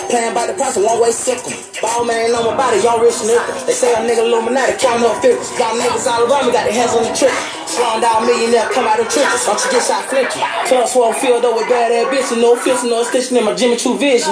Playing by the price, a long way sickle. Ball man on my body, y'all rich niggas. They say I'm nigga Illuminati, counting up figures. Y'all niggas all around me got their hands on the trick. Slowing down millionaire, come out of trenches. Don't you get shot flinching. Club swole filled up with bad ass bitches. No offense, no extension in my Jimmy Choo vision.